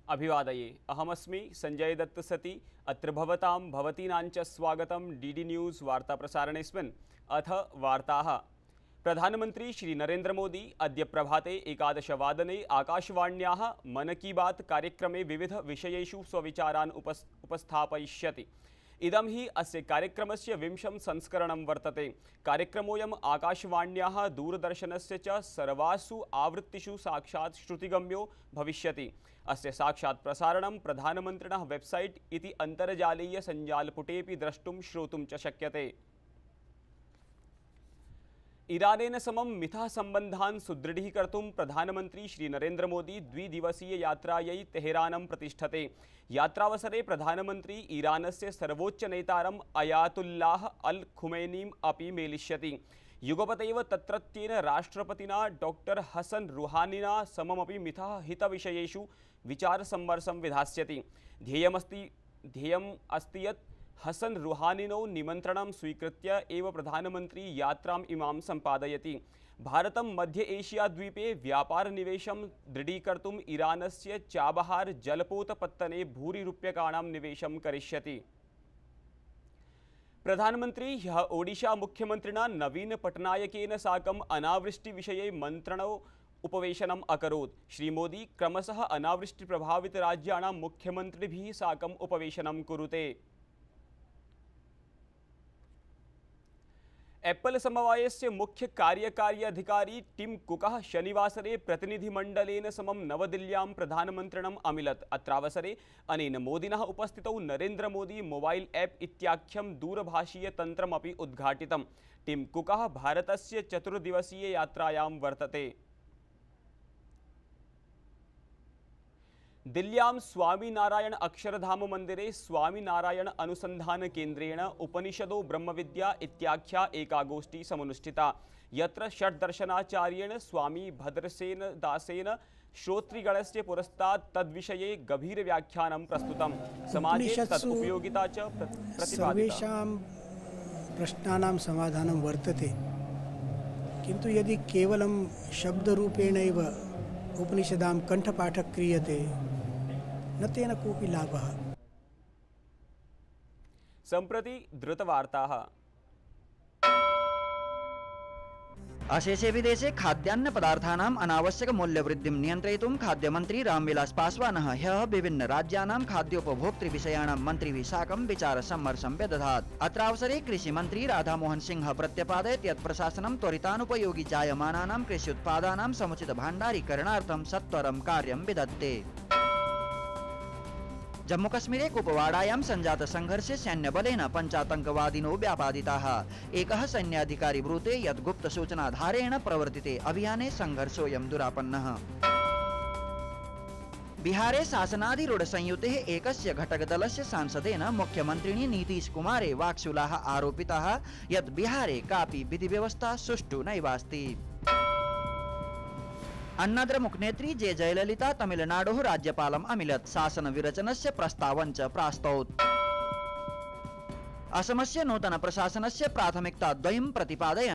अभिवादये अहमस्मि संजय दत्त सति अत्र भवतां भवतीनाञ्च स्वागतं डीडी न्यूज़ वार्ता प्रसारणेस्मिन्। अथ वार्ताः। प्रधानमंत्री श्री नरेंद्र मोदी अद्य प्रभाते 11 वादने आकाशवाण्याः मन की बात कार्यक्रमे विविध विषयेषु स्वविचारान् उपस्थापयिष्यति। इदं हि अस्य कार्यक्रमस्य 20 संस्करणं वर्तते। कार्यक्रमोऽयम् आकाशवाण्याः दूरदर्शनस्य च सर्वासु आवृत्तिषु साक्षात् श्रुतिगम्यो भविष्यति। अस्य साक्षात् प्रसारणं प्रधानमन्त्रिणः वेबसाइट इति अन्तर्जालीय सञ्जालपुटेऽपि द्रष्टुं श्रोतुं च शक्यते। ईरानेन समं मिथः सम्बन्धान् सुदृढीकर्तुं प्रधानमंत्री श्री नरेंद्र मोदी द्विदिवसीय यात्रायै तेहरानं प्रतिष्ठते। यात्रावसरे प्रधानमंत्री ईरानस्य सर्वोच्चनेतारम् अयातुल्लाह अल खुमैनीम् अपि मेलिष्यति। युगपतेव तत्रत्येन राष्ट्रपतिना डॉक्टर हसन रुहानिना सममपि मिथः हितविषयेषु विचारसम्मर्शं विधास्यति। ध्येयम् अस्ति यत् हसन रुहानिनो निमंत्रणं स्वीकृत्य एव प्रधानमंत्री यात्राम् इमां सम्पादयति। भारतं मध्य एशिया द्वीपे व्यापार निवेशं दृढीकर्तुम् ईरानस्य चाबहार जलपोतपत्तने भूरिरूप्यकाणां निवेशं करिष्यति। प्रधानमंत्री ह्यः ओडिशा मुख्यमन्त्रिणा नवीन पटनायकेन साकम् अनावृष्टिविषये मन्त्रणो उपवेशनम् अकरोत्। श्री मोदी क्रमशः अनावृष्टिप्रभावितराज्याणां मुख्यमन्त्रिभिः साकम् उपवेशनं कुरुते। एप्पल समवायस्य मुख्य कार्यकारी अधिकारी टिम कुकः शनिवासरे प्रतिनिधिमण्डलेन समं नवदिल्ल्यां प्रधानमन्त्रिणम् अमिलत्। अत्रावसरे अनेन मोदिनः उपस्थितौ नरेंद्र मोदी मोबाइल ऐप इत्याख्यं दूरभाषीयतन्त्रमपि उद्घाटितम्। टिम कुकः भारतस्य 4 दिवसीय यात्रायां वर्तते। दिल्ल्यां स्वामीनारायण अक्षरधाम मंदिरे स्वामीनारायण अनुसंधान केन्द्रेण उपनिषदो ब्रह्मविद्या इत्याख्या एका गोष्ठी समुनुष्ठिता, यत्र षड्दर्शनाचार्येण स्वामी भद्रसेन दासेन श्रोतृगणस्य पुरस्तात् तद्विषये गभीर व्याख्यानं प्रस्तुतं। समाजे तदुपयोगिता च प्रतिपादिता। सर्वेषां प्रश्नानां समाधानं वर्तते, किन्तु यदि केवलं शब्दरूपेणैव उपनिषदां कंठपाठः क्रियते न तेन कोऽपि लाभः। सम्प्रति द्रुतवार्ताः। अशेषे विदेशे खाद्यान्न पदार्थानाम् अनावश्यक मूल्यवृद्धिं नियन्त्रयितुं खाद्यमन्त्री रामविलास पासवानः ह्यः विभिन्न राज्यानां खाद्योपभोक्तृविषयाणां मन्त्रिभिः साकं विचारसम्मर्शं व्यदधात्। अत्रावसरे कृषिमन्त्री राधामोहन सिंह प्रत्यपादयत् यत् प्रशासनं त्वरितानुपयोगि जायमानानां कृष्योत्पादानां समुचित भाण्डारीकरणार्थं सत्वरं कार्यं विदधते। जम्मूकश्मीरे कुपवाडायां संजात संघर्षे सैन्यबलेन 5 आतंकवादिनो व्यापादिताः। एकः सैन्याधिकारी ब्रूते यत् गुप्तसूचनाधारेण प्रवर्तिते अभियाने संघर्षोऽयं दुरापन्नः। बिहारे शासनाधिरूढ संयुतेः एकस्य घटकदलस्य सांसदेन मुख्यमन्त्रिणी नीतीश कुमारे वाक्शूलाः आरोपिताः यत् बिहारे कापि विधिव्यवस्था सुष्ठु नैवास्ति। अन्नाद्रमुखनेत्री जे जयललिता तमिलनाडोः राज्यपालम् अमिलत्। शासन विरचनस्य प्रस्तावं च प्रास्तौत्। असमस्य नूतन प्रशासनस्य प्राथमिकता द्वयं प्रतिपादयन्